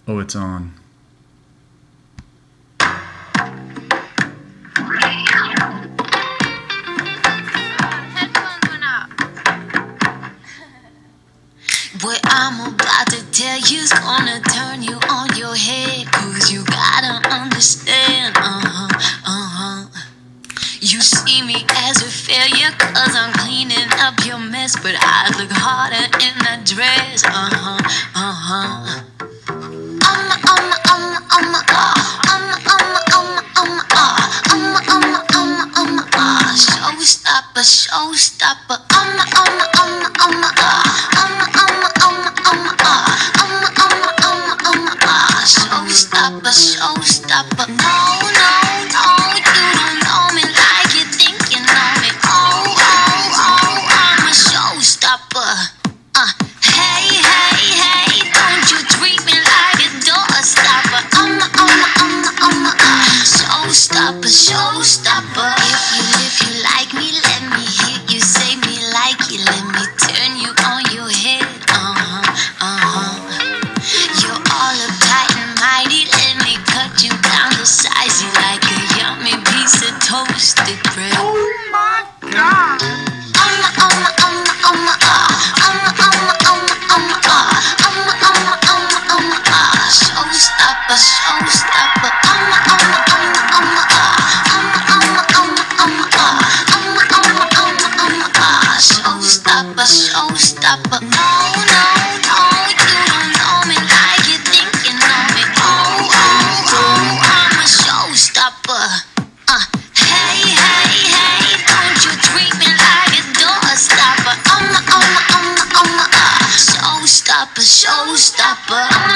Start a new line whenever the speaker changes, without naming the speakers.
Oh, it's on.
What I'm about to tell you's gonna turn you on your head, 'cause you gotta understand, You see me as a failure 'cause I'm cleaning up your mess, but I look harder in that dress, Showstopper, showstopper, showstopper, showstopper. No, no, no, you don't know me like you think you know me. Oh, oh, oh, I'm a showstopper. Hey, hey, hey, don't you treat me like a doorstopper. Showstopper, showstopper. If you like me, let me hear you say me like you. Let me turn you on your head. You're all uptight and mighty. Let me cut you down to size you like a yummy piece of toasted bread.
Oh my God!
Showstopper, showstopper. Showstopper, showstopper. No, no, no, you don't know me like you think you know me. Oh, oh, oh, I'm a showstopper. Hey, hey, hey, don't you treat me like a doorstopper. Showstopper, showstopper.